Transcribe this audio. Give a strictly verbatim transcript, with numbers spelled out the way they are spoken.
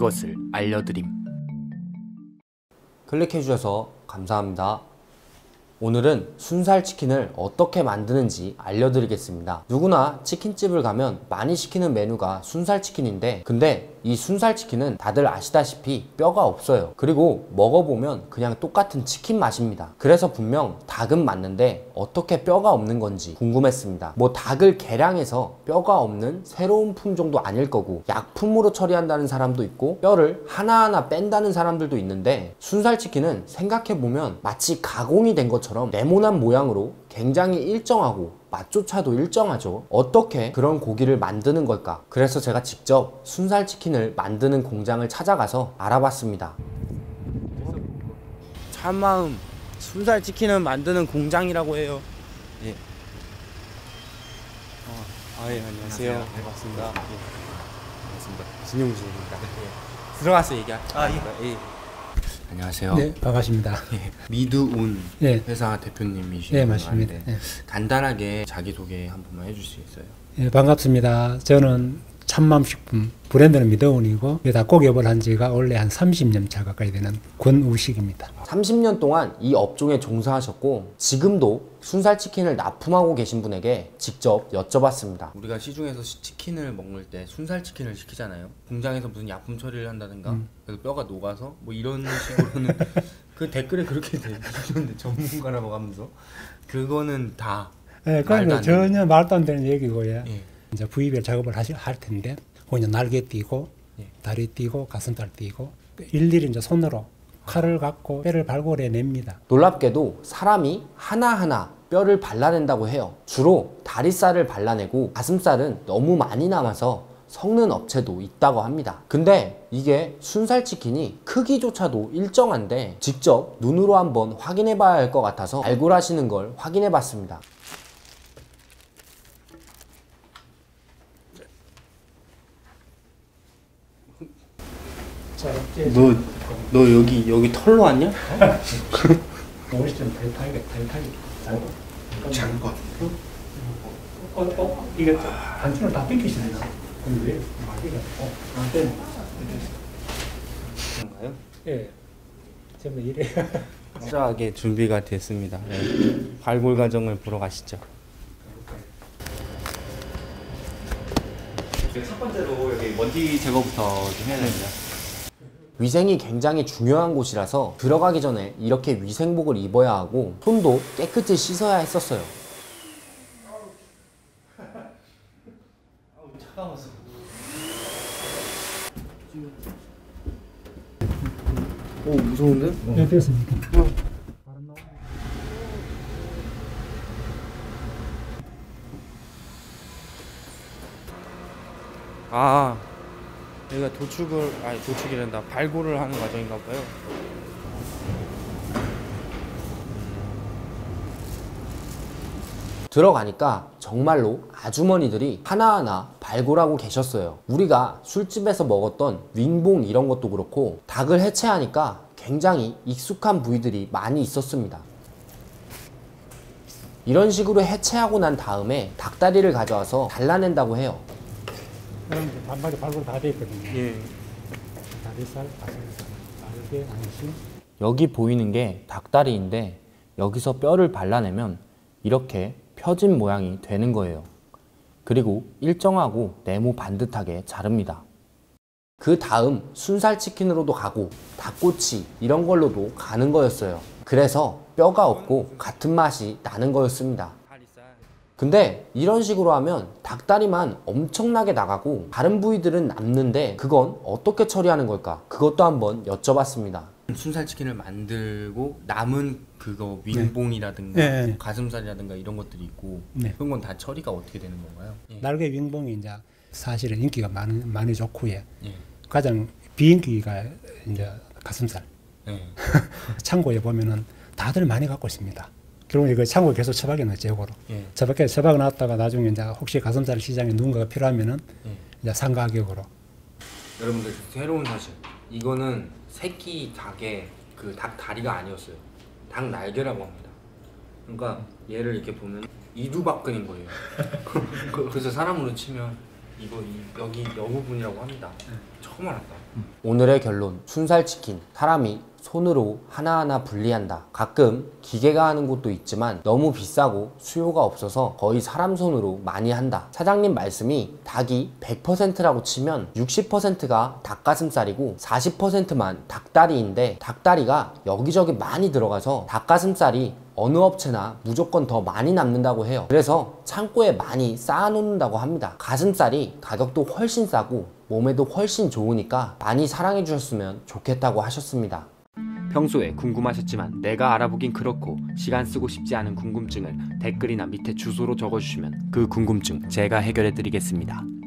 그것을 알려드림. 클릭해주셔서 감사합니다. 오늘은 순살치킨을 어떻게 만드는지 알려드리겠습니다. 누구나 치킨집을 가면 많이 시키는 메뉴가 순살치킨인데, 근데 이 순살치킨은 다들 아시다시피 뼈가 없어요. 그리고 먹어보면 그냥 똑같은 치킨 맛입니다. 그래서 분명 닭은 맞는데 어떻게 뼈가 없는 건지 궁금했습니다. 뭐 닭을 개량해서 뼈가 없는 새로운 품종도 아닐 거고, 약품으로 처리한다는 사람도 있고 뼈를 하나하나 뺀다는 사람들도 있는데, 순살치킨은 생각해보면 마치 가공이 된 것처럼 네모난 모양으로 굉장히 일정하고 맛조차도 일정하죠. 어떻게 그런 고기를 만드는 걸까? 그래서 제가 직접 순살치킨을 만드는 공장을 찾아가서 알아봤습니다. 참마음 순살치킨을 만드는 공장이라고 해요. 예. 어, 아, 예, 안녕하세요. 안녕하세요. 네, 반갑습니다. 예. 반갑습니다. 진용진입니다. 예. 들어가서 얘기할게요. 아, 예. 예. 안녕하세요. 네, 반갑습니다. 예, 미드온 네. 회사 대표님이시죠? 네, 맞습니다. 네. 간단하게 자기소개 한 번만 해주시겠어요? 네, 반갑습니다. 저는 참맘식품, 브랜드는 미드온이고 닭고기업을 한 지가 원래 한 삼십 년 차 가까이 되는 권우식입니다. 삼십 년 동안 이 업종에 종사하셨고 지금도 순살치킨을 납품하고 계신 분에게 직접 여쭤봤습니다. 우리가 시중에서 치킨을 먹을 때 순살치킨을 시키잖아요. 공장에서 무슨 약품 처리를 한다든가 음. 그래서 뼈가 녹아서 뭐 이런 식으로는 그 댓글에 그렇게 되시는데 전문가라고 하면서 그거는 다 네, 그건 전혀 말도 안 되는 얘기고요. 예. 이제 부위별 작업을 하시, 할 텐데 그냥 날개 띄고 예. 다리 띄고 가슴살 띄고 일일이 이제 손으로 칼을 갖고 뼈를 발굴해 냅니다. 놀랍게도 사람이 하나하나 뼈를 발라낸다고 해요. 주로 다리살을 발라내고 가슴살은 너무 많이 남아서 섞는 업체도 있다고 합니다. 근데 이게 순살치킨이 크기조차도 일정한데 직접 눈으로 한번 확인해 봐야 할 것 같아서 발굴하시는 걸 확인해 봤습니다. 너, 너 여기 여기 털로 왔냐? 옷이 좀 타이게 타이게 작은 거. 어, 어, 이게 단추를 다 뺏기시네요. 근데 왜 마개가 어, 안 되네. 그런가요? 예, 전부 이래. 확실하게 준비가 됐습니다. 네. 발굴 과정을 보러 가시죠. 첫 번째로 여기 먼지 제거부터 좀 해야 됩니다. 위생이 굉장히 중요한 곳이라서 들어가기 전에 이렇게 위생복을 입어야 하고 손도 깨끗이 씻어야 했었어요. 차가워서. 오, 무서운데? 네, 됐습니다. 아, 여기가 도축을, 아니 도축이란다, 발굴을 하는 과정인가 봐요. 들어가니까 정말로 아주머니들이 하나하나 발굴하고 계셨어요. 우리가 술집에서 먹었던 윙봉 이런 것도 그렇고 닭을 해체하니까 굉장히 익숙한 부위들이 많이 있었습니다. 이런 식으로 해체하고 난 다음에 닭다리를 가져와서 잘라낸다고 해요. 그럼 반발이 발굴 다 돼 있거든요. 예. 다리살, 가슴살, 날개, 안심. 여기 보이는 게 닭다리인데 여기서 뼈를 발라내면 이렇게 펴진 모양이 되는 거예요. 그리고 일정하고 네모 반듯하게 자릅니다. 그 다음 순살치킨으로도 가고 닭꼬치 이런 걸로도 가는 거였어요. 그래서 뼈가 없고 같은 맛이 나는 거였습니다. 근데 이런 식으로 하면 닭다리만 엄청나게 나가고 다른 부위들은 남는데 그건 어떻게 처리하는 걸까? 그것도 한번 여쭤봤습니다. 순살치킨을 만들고 남은 그거 윙봉이라든가 네. 네. 가슴살이라든가 이런 것들이 있고 네. 그런 건 다 처리가 어떻게 되는 건가요? 예. 날개 윙봉이 이제 사실은 인기가 많이, 많이 좋고요. 예. 가장 비인기가 이제 가슴살. 예. 창고에 보면은 다들 많이 갖고 있습니다. 결국 이거 창고에 계속 처박해 놨죠, 요거로. 예. 처박해 처박해 놨다가 나중에 이제 혹시 가슴살 시장에 누군가가 필요하면은 예. 이제 산 가격으로. 여러분들 새로운 사실. 이거는 새끼 닭의 그 닭 다리가 아니었어요. 닭 날개라고 합니다. 그러니까 얘를 이렇게 보면 이두박근인 거예요. 그래서 사람으로 치면 이거 이, 여기 여 부분이라고 합니다. 처음 알았다. 오늘의 결론, 순살치킨. 사람이 손으로 하나하나 분리한다. 가끔 기계가 하는 곳도 있지만 너무 비싸고 수요가 없어서 거의 사람 손으로 많이 한다. 사장님 말씀이 닭이 백 퍼센트라고 치면 육십 퍼센트가 닭가슴살이고 사십 퍼센트만 닭다리인데, 닭다리가 여기저기 많이 들어가서 닭가슴살이 어느 업체나 무조건 더 많이 남는다고 해요. 그래서 창고에 많이 쌓아놓는다고 합니다. 가슴살이 가격도 훨씬 싸고 몸에도 훨씬 좋으니까 많이 사랑해 주셨으면 좋겠다고 하셨습니다. 평소에 궁금하셨지만 내가 알아보긴 그렇고 시간 쓰고 싶지 않은 궁금증을 댓글이나 밑에 주소로 적어주시면 그 궁금증 제가 해결해 드리겠습니다.